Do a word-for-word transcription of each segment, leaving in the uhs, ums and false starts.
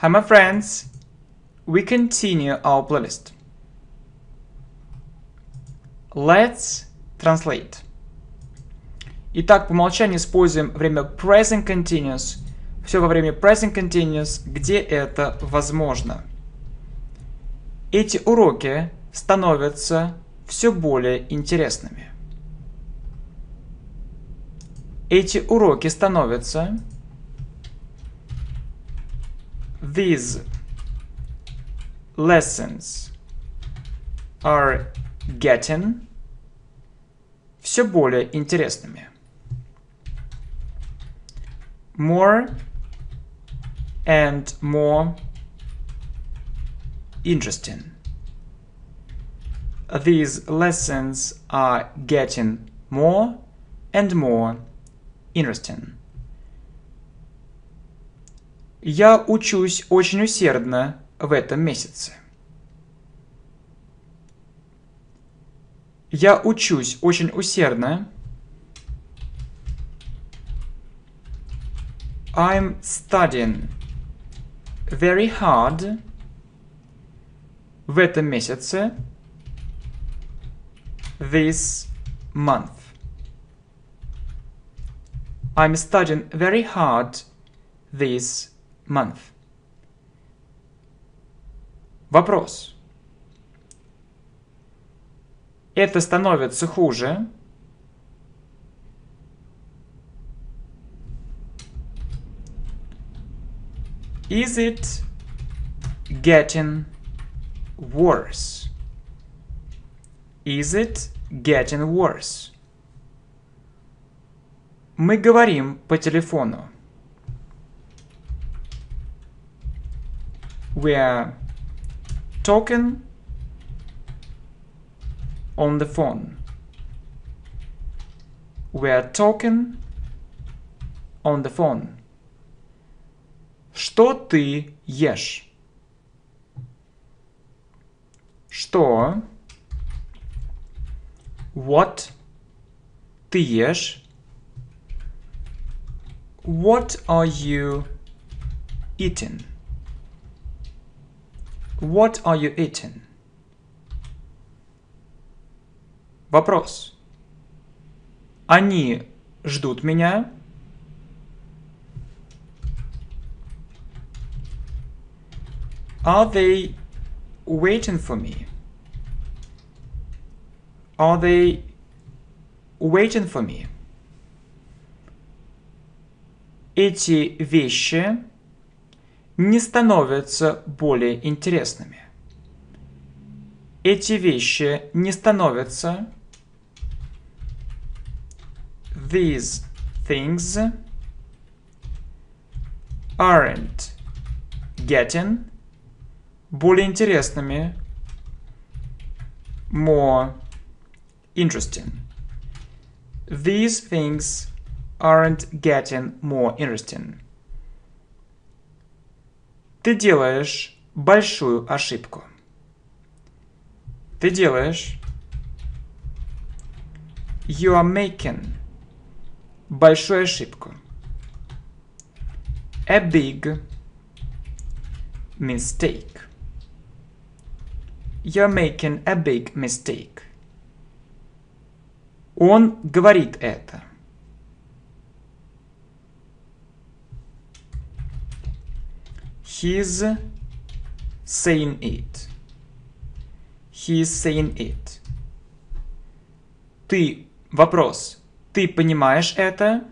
Hi my friends, we continue our playlist. Let's translate. Итак, по умолчанию используем время present continuous. Все во время present continuous, где это возможно. Эти уроки становятся все более интересными. Эти уроки становятся These lessons are getting все более интересными. More and more interesting. These lessons are getting more and more interesting. Я учусь очень усердно в этом месяце. Я учусь очень усердно. I'm studying very hard в этом месяце. This month. I'm studying very hard this month. Вопрос. Это становится хуже. Is it getting worse? Is it getting worse? Мы говорим по телефону. We are talking on the phone. We are talking on the phone. Что ты ешь? Что? What? Ты ешь? What are you eating? What are you eating? Вопрос. Они ждут меня? Are they waiting for me? Are they waiting for me? Эти вещи не становятся более интересными. Эти вещи не становятся. These things aren't getting более интересными. More interesting. These things aren't getting more interesting. Ты делаешь большую ошибку. Ты делаешь. You are making большую ошибку. A big mistake. You're making a big mistake. Он говорит это. He's saying it. He's saying it. Ты, вопрос, ты понимаешь это?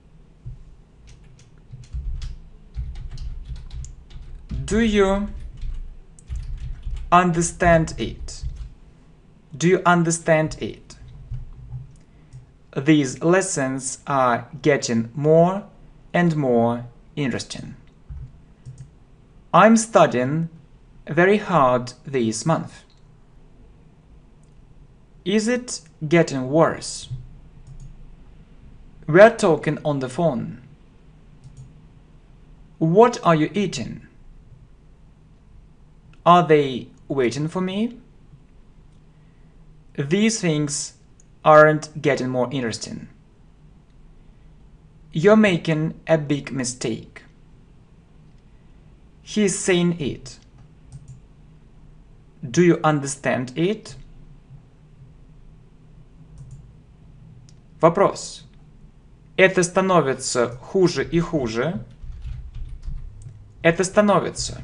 Do you understand it? Do you understand it? These lessons are getting more and more interesting. I'm studying very hard this month. Is it getting worse? We're talking on the phone. What are you eating? Are they waiting for me? These things aren't getting more interesting. You're making a big mistake. He is saying it. Do you understand it? Вопрос. Это становится хуже и хуже. Это становится.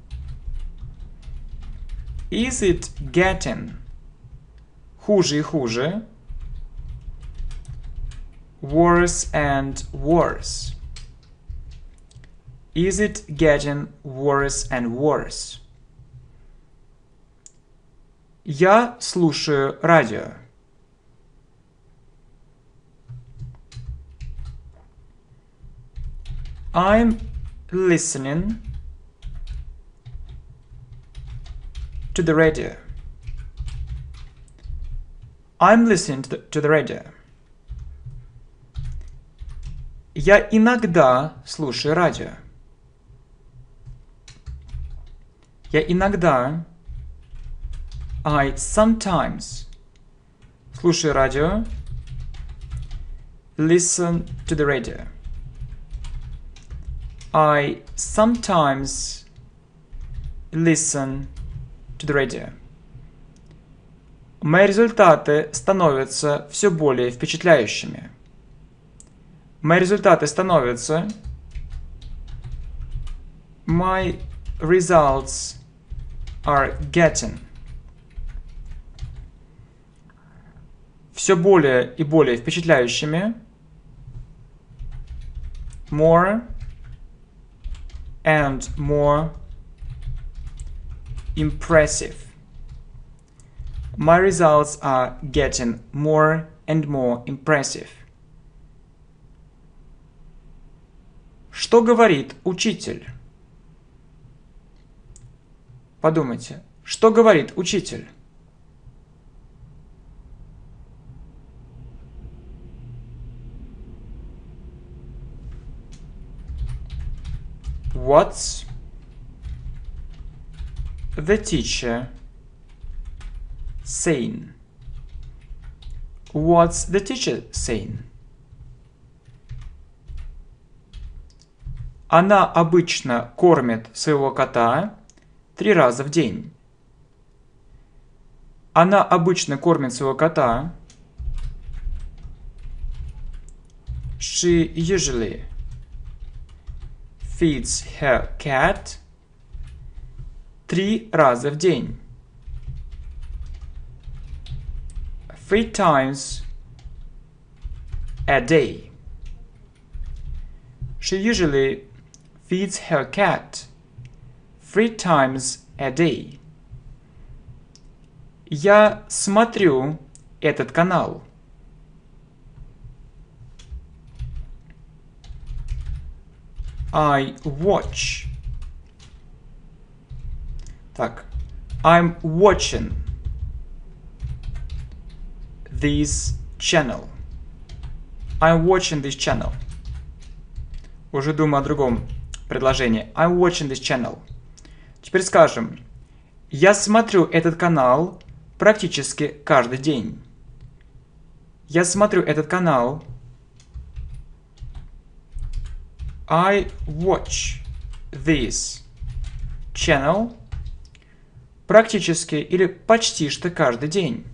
Is it getting хуже и хуже? Worse and worse. Is it getting worse and worse? Я слушаю радио. I'm listening to the radio. I'm listening to the, to the radio. Я иногда слушаю радио. Я иногда, I sometimes слушаю радио, listen to the radio. I sometimes listen to the radio. Мои результаты становятся все более впечатляющими. Мои результаты становятся. My results are getting. Все более и более впечатляющими. More and more impressive. My results are getting more and more impressive. Что говорит учитель? Подумайте, что говорит учитель? What's the teacher saying? What's the teacher saying? Она обычно кормит своего кота три раза в день. Она обычно кормит своего кота. She usually feeds her cat три раза в день. Three times a day. She usually feeds her cat three times a day. Я смотрю этот канал. I watch. Так. I'm watching this channel. I'm watching this channel. Уже думаю о другом предложении. I'm watching this channel. Теперь скажем. Я смотрю этот канал практически каждый день. Я смотрю этот канал. I watch this channel практически или почти что каждый день.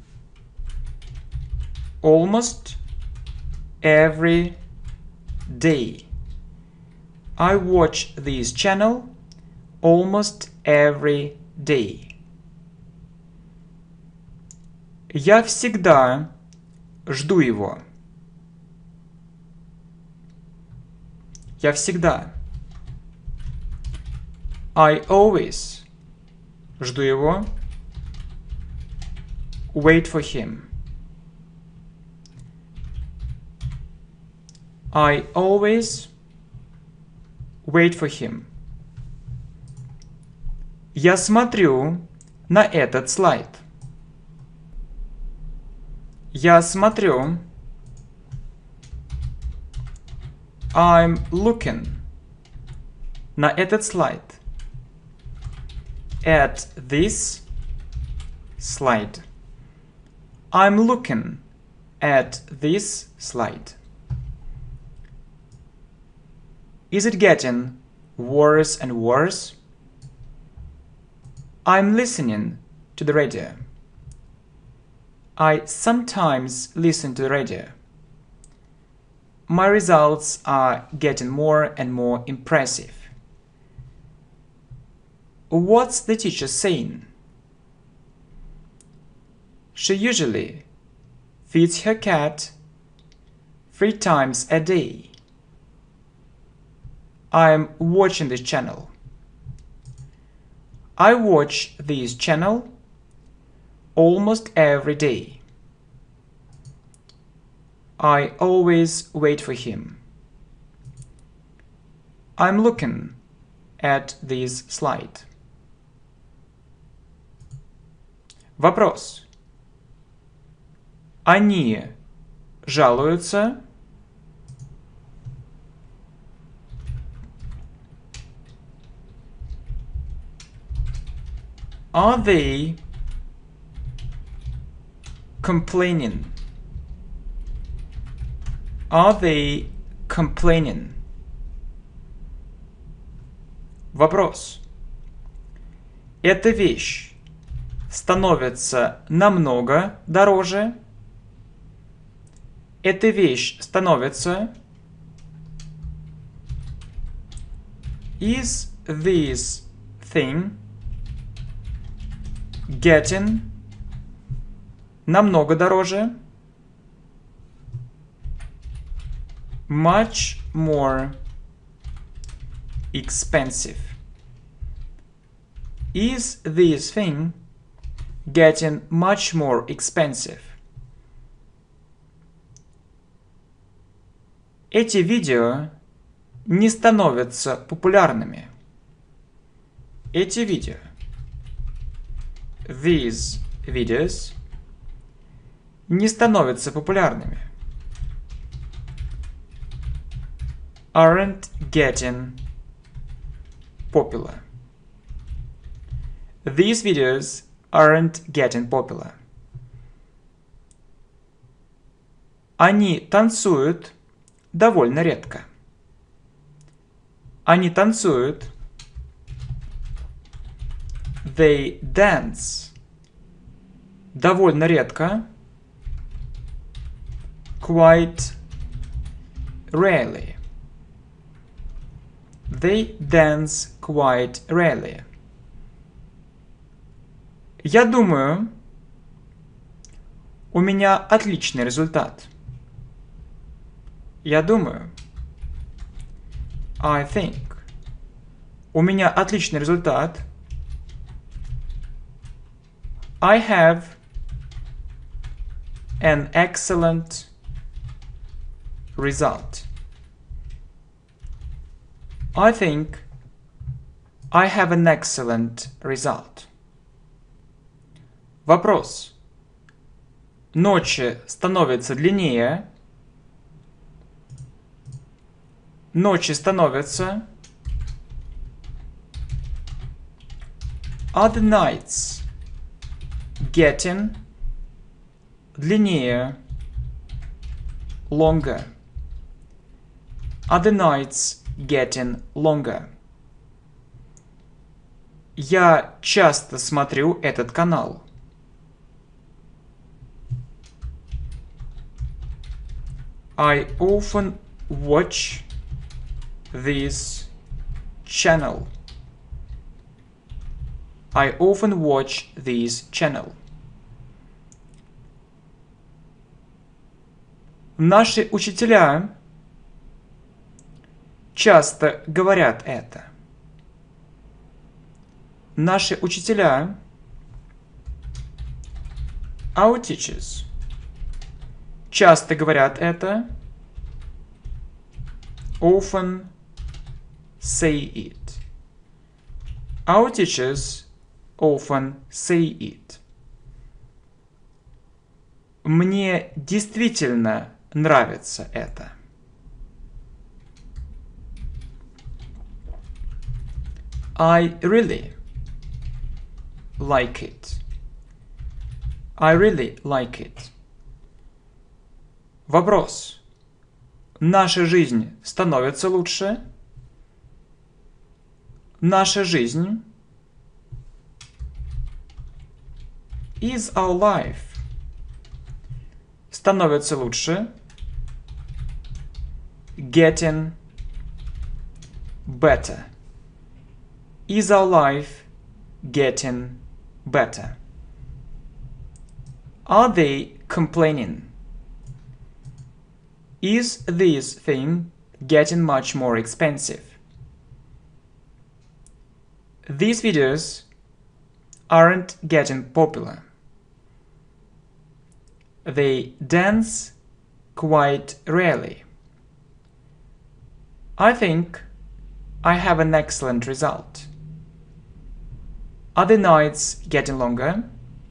Almost every day. I watch this channel almost every day. Я всегда жду его. Я всегда. I always жду его. Wait for him. I always wait for him. Я смотрю на этот слайд. Я смотрю. I'm looking на этот слайд. At this slide. I'm looking at this slide. Is it getting worse and worse? I'm listening to the radio. I sometimes listen to the radio. My results are getting more and more impressive. What's the teacher saying? She usually feeds her cat three times a day. I'm watching this channel. I watch this channel almost every day. I always wait for him. I'm looking at this slide. Вопрос. Они жалуются. Are they complaining? Are they complaining? Вопрос. Эта вещь становится намного дороже. Эта вещь становится. Is this thing getting намного дороже? Much more expensive. Is this thing getting much more expensive? Эти видео не становятся популярными. Эти видео. These videos не становятся популярными. Aren't getting popular. These videos aren't getting popular. Они танцуют довольно редко. Они танцуют. They dance довольно редко. Quite rarely. They dance quite rarely. Я думаю, у меня отличный результат. Я думаю. I think. У меня отличный результат. I have an excellent result. I think I have an excellent result. Вопрос. Ночи становятся длиннее. Ночи становятся. Are the nights getting длиннее? Longer. Are the nights getting longer? Я часто смотрю этот канал. I often watch this channel. I often watch this channel. Наши учителя часто говорят это. Наши учителя, our teachers, часто говорят это. Often say it. Our teachers often say it. Мне действительно нравится это. I really like it. I really like it. Вопрос. Наша жизнь становится лучше? Наша жизнь Is our life становится лучше? Getting better. Is our life getting better? Are they complaining? Is this thing getting much more expensive? These videos aren't getting popular. They dance quite rarely. I think I have an excellent result. Are the nights getting longer?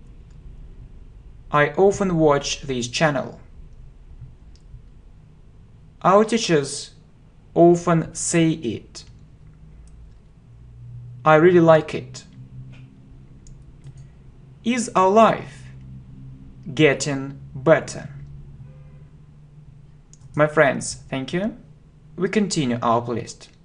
I often watch this channel. Our teachers often say it. I really like it. Is our life getting better? My friends, thank you. We continue our playlist.